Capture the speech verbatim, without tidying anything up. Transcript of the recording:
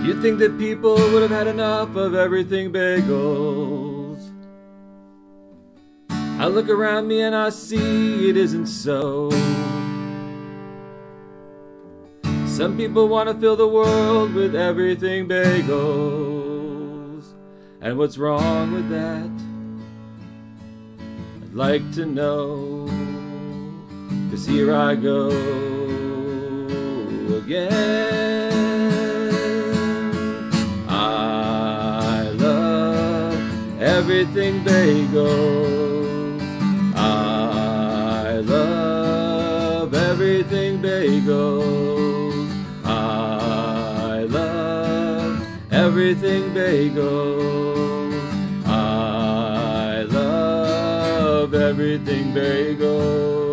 You'd think that people would have had enough of everything bagels. I look around me and I see it isn't so. Some people want to fill the world with everything bagels. And what's wrong with that? I'd like to know. 'Cause here I go again. I love everything bagels. I love everything bagels. I love everything bagels. I love everything bagels.